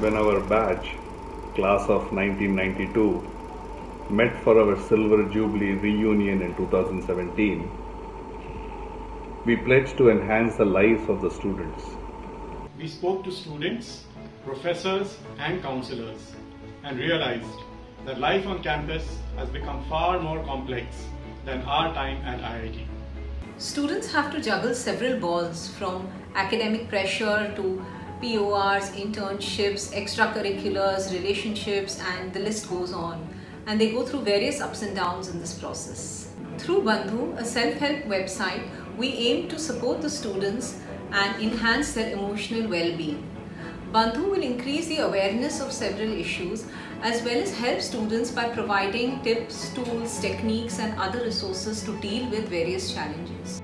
when our batch, class of 1992, met for our Silver Jubilee reunion in 2017, we pledged to enhance the lives of the students. We spoke to students, professors and counselors and realized that life on campus has become far more complex than our time at IIT. Students have to juggle several balls, from academic pressure to PORs, internships, extracurriculars, relationships, and the list goes on. And they go through various ups and downs in this process. Through Bandhu, a self-help website, we aim to support the students and enhance their emotional well-being. Bandhu will increase the awareness of several issues as well as help students by providing tips, tools, techniques and other resources to deal with various challenges.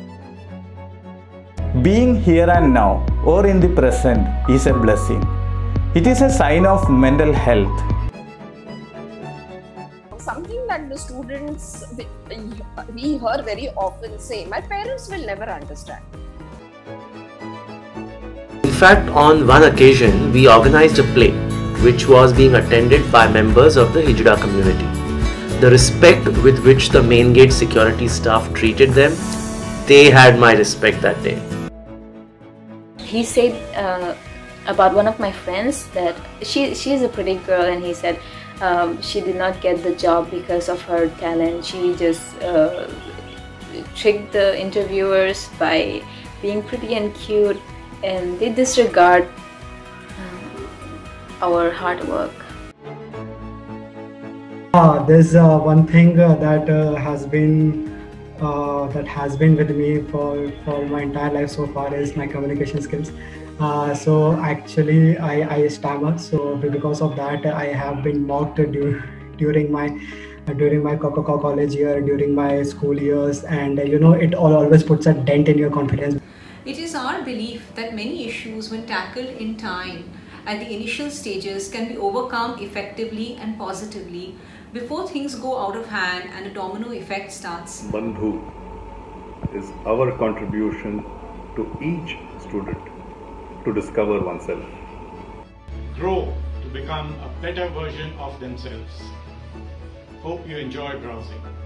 Being here and now or in the present is a blessing. It is a sign of mental health. Something that the students, we hear very often say, my parents will never understand. In fact, on one occasion, we organized a play which was being attended by members of the Hijra community. The respect with which the main gate security staff treated them, they had my respect that day. He said about one of my friends that she is a pretty girl, and he said she did not get the job because of her talent. She just tricked the interviewers by being pretty and cute, and they disregard our hard work. There's one thing that has been with me for my entire life so far is my communication skills. So actually I stammer, so because of that I have been mocked during my college year, during my school years, and it always puts a dent in your confidence. It is our belief that many issues, when tackled in time at the initial stages, can be overcome effectively and positively before things go out of hand and a domino effect starts. Bandhu is our contribution to each student to discover oneself. Grow to become a better version of themselves. Hope you enjoy browsing.